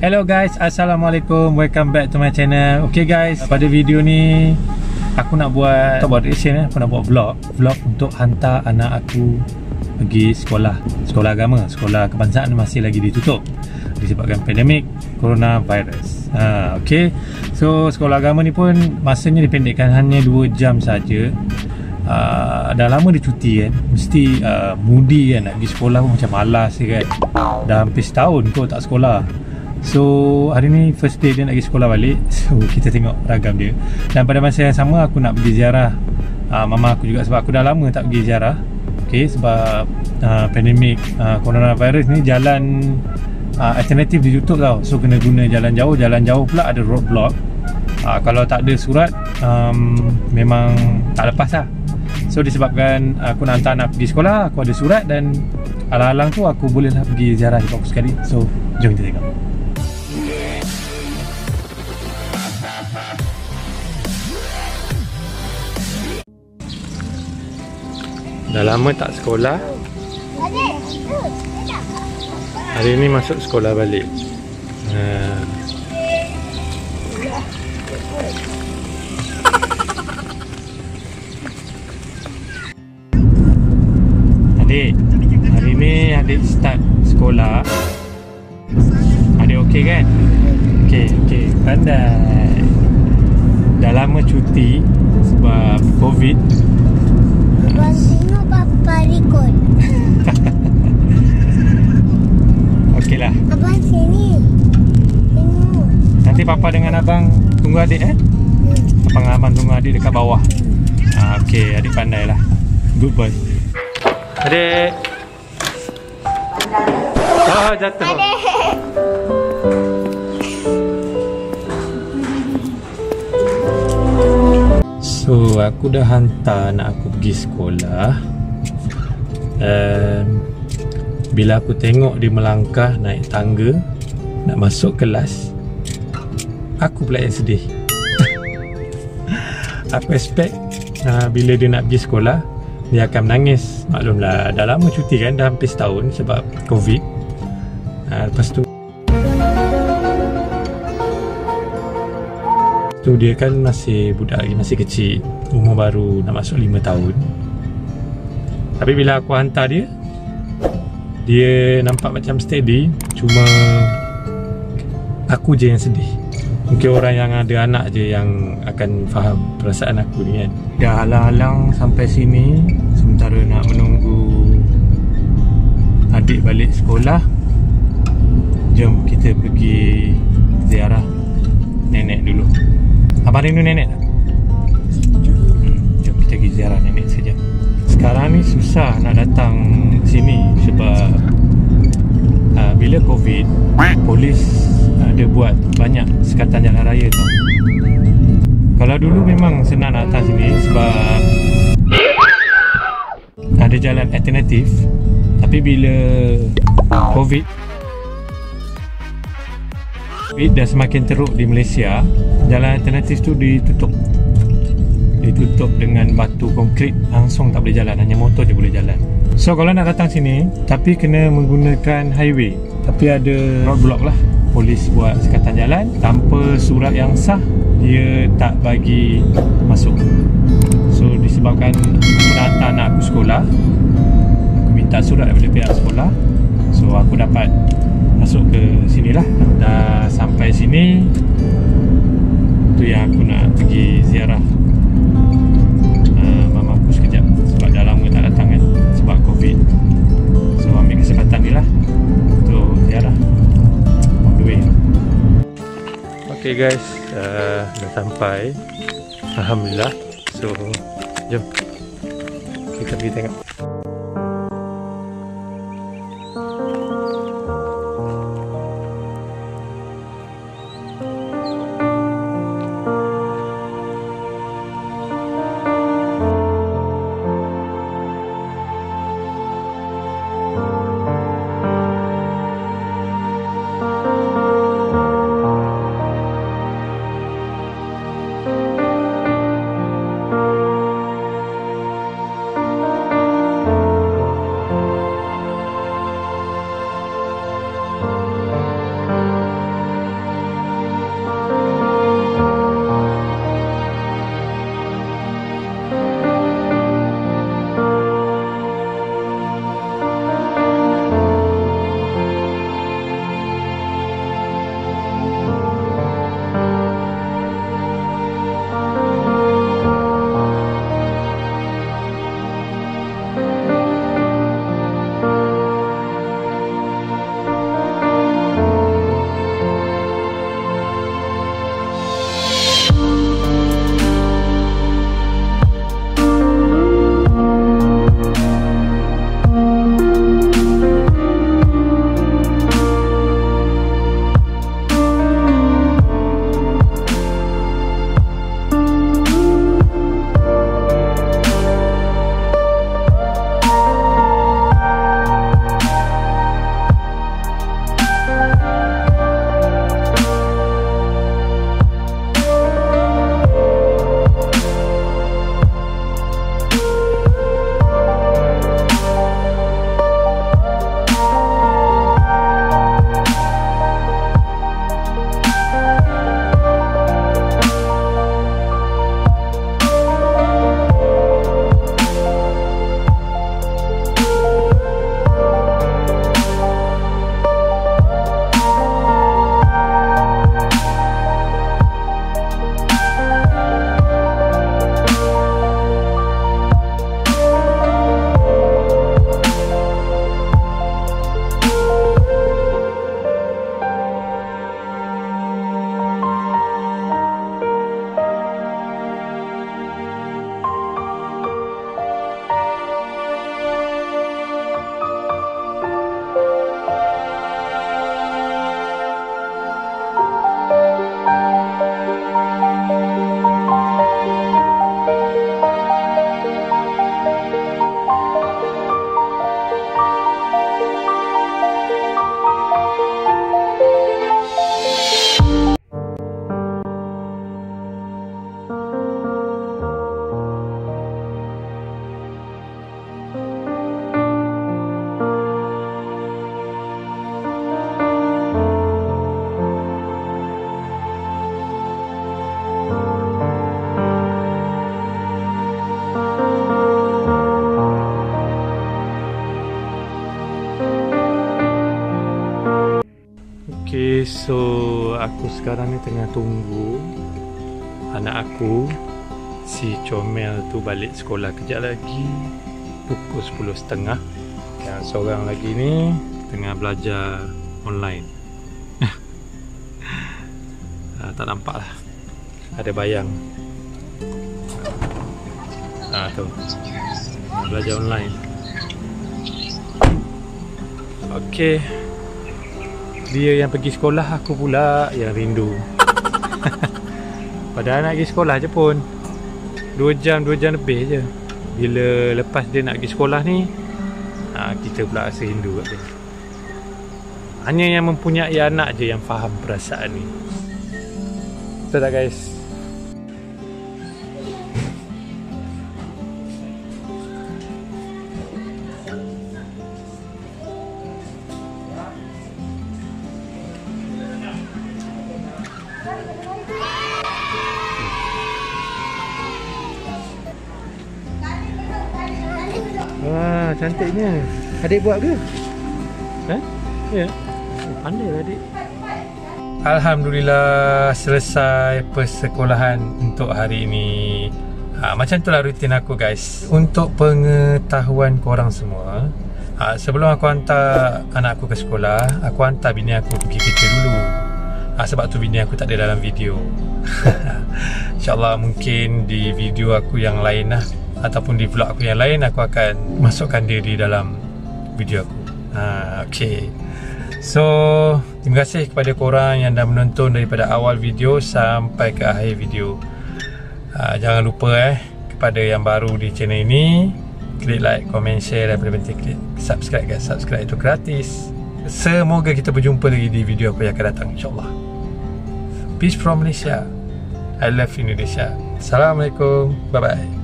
Hello guys, Assalamualaikum, welcome back to my channel. Okay guys, pada video ni aku nak buat reaction, aku nak buat vlog untuk hantar anak aku pergi sekolah agama. Sekolah kebangsaan masih lagi ditutup disebabkan pandemik coronavirus. Okay, so sekolah agama ni pun masanya dipendekkan hanya 2 jam saja. Dah lama dia cuti kan, mesti moody kan, nak pergi sekolah pun macam malas kan. Dah hampir setahun kot tak sekolah. So hari ni first day dia nak pergi sekolah balik. So kita tengok ragam dia. Dan pada masa yang sama aku nak pergi ziarah mama aku juga, sebab aku dah lama tak pergi ziarah. Okay, sebab pandemik coronavirus ni jalan alternatif ditutup tau. So kena guna jalan jauh pula ada roadblock. Kalau tak ada surat memang tak lepas lah. So disebabkan aku nak hantar anak pergi sekolah, aku ada surat dan alang-alang tu aku bolehlah pergi ziarah di aku sekali. So jom kita tengok. Dah lama tak sekolah. Hari ni masuk sekolah balik. Adik, hari ni adik start sekolah. Adik okey kan? Okey, pandai. Dah lama cuti sebab COVID. Abang tengok papa record. Okey lah. Abang sini. Tengok. Nanti papa dengan abang tunggu adik abang tunggu adik dekat bawah. Okey, adik pandai lah. Good boy. Adik. Oh, jatuh. Adik. So aku dah hantar anak aku pergi sekolah. Bila aku tengok dia melangkah naik tangga nak masuk kelas, aku pula yang sedih. Aku expect bila dia nak pergi sekolah dia akan menangis. Maklumlah dah lama cuti kan, dah hampir setahun sebab COVID. Lepas tu dia kan masih budak lagi, masih kecil, umur baru nak masuk 5 tahun. Tapi bila aku hantar dia nampak macam steady. Cuma aku je yang sedih. Mungkin orang yang ada anak je yang akan faham perasaan aku ni kan. Dah halang-halang sampai sini, sementara nak menunggu adik balik sekolah. Jom kita pergi ziarah nenek dulu. Abang rindu nenek tak? Jom kita pergi ziarah nenek saja. Sekarang ni susah nak datang sini sebab bila COVID, polis ada buat banyak sekatan jalan raya tau. Kalau dulu memang senang nak datang sini sebab ada jalan alternatif. Tapi bila COVID dah semakin teruk di Malaysia, jalan alternatif tu ditutup dengan batu konkrit, langsung tak boleh jalan, hanya motor je boleh jalan. So kalau nak datang sini tapi kena menggunakan highway, tapi ada roadblock lah. Polis buat sekatan jalan tanpa surat yang sah, dia tak bagi masuk. So disebabkan aku nak hantar anak aku sekolah, aku minta surat daripada pihak sekolah. So aku dapat masuk ke sini lah. Dah sampai sini, tu yang aku nak pergi ziarah mama aku sekejap sebab dah lama tak datang kan, sebab COVID. So ambil kesempatan ni lah untuk ziarah on the way. Okay guys, dah sampai, alhamdulillah. So jom kita pergi tengok. So aku sekarang ni tengah tunggu anak aku si Comel tu balik sekolah kejap lagi pukul 10.30. Yang seorang lagi ni tengah belajar online. Tak nampak lah, ada bayang. Tu belajar online. Okey, dia yang pergi sekolah, aku pula yang rindu. Padahal nak pergi sekolah je pun 2 jam lebih je. Bila lepas dia nak pergi sekolah ni, kita pula rasa rindu kat dia. Hanya yang mempunyai anak je yang faham perasaan ni. Betul tak guys? Wah, cantiknya. Adik buat ke? Ya. Pandai lah adik. Alhamdulillah selesai persekolahan untuk hari ini. Macam itulah rutin aku guys. Untuk pengetahuan korang semua, sebelum aku hantar anak aku ke sekolah, aku hantar bini aku pergi kerja dulu. Sebab tu bini aku tak ada dalam video. InsyaAllah mungkin di video aku yang lain lah, ataupun di vlog aku yang lain, aku akan masukkan dia di dalam video aku. Okay. So, terima kasih kepada korang yang dah menonton daripada awal video sampai ke akhir video. Jangan lupa kepada yang baru di channel ini, klik like, komen, share dan paling penting klik subscribe guys. Subscribe itu gratis. Semoga kita berjumpa lagi di video aku yang akan datang, insyaAllah. Peace from Malaysia. I love Indonesia. Assalamualaikum. Bye bye.